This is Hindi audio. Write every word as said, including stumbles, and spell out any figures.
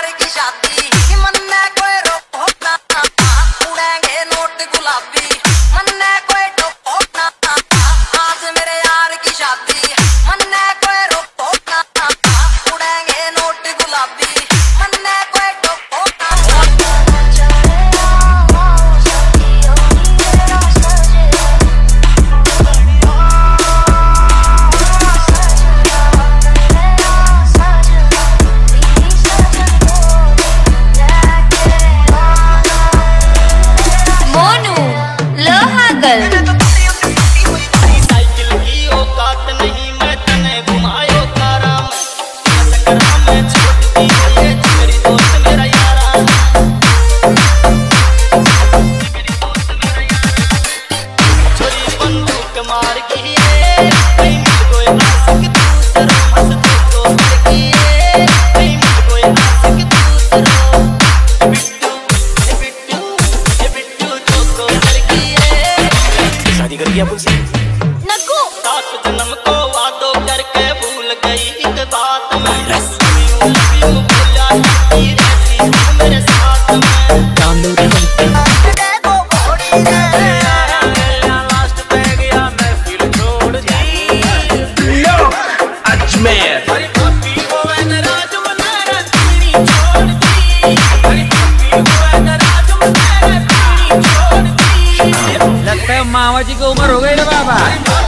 यार की शादी मन में कोई रोक ना, उड़ेंगे नोट गुलाबी मन में कोई टोक ना। आज मेरे यार की शादी मन में कोई रोक ना, उड़ेंगे नोट गुलाबी मन में कोई टोक ना। साइकिल की औकात नहीं मैं तने घुमायो तारा में छोड़ती ये मेरी दोस्त मेरा यारा छोरी बंदूक मार के कहीं कोई आशिक दूसरा हंस तो करके कहीं कोई आशिक दूसरा बिट्टू बिट्टू बिट्टू तो तो करके शादी कर दिया मुझसे नगु सात जन्म को वादो करके भूल गई एक बात मैं लव यू बोला करती रहती मेरे साथ में देखो घोड़ी रे लास्ट पे गया मैं फिर छोड़ दी लो अजमेर अरे पप्पी वो मैं नाराज मनारा तेरी छोड़ दी अरे पप्पी वो मैं नाराज मनारा तेरी छोड़ दी लगता है मामा जी की उम्र हो गई ना बाबा।